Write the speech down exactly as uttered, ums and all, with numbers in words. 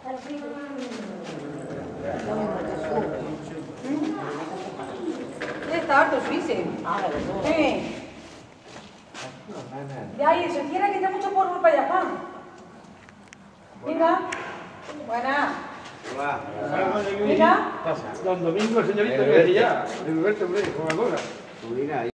Está harto suice. Sí. De ahí, se quiere que esté mucho polvo para allá, pan. Venga. Buena. Hola. Venga. Don Domingo, señorita, que ya. De Roberto, hombre, Coca-Cola.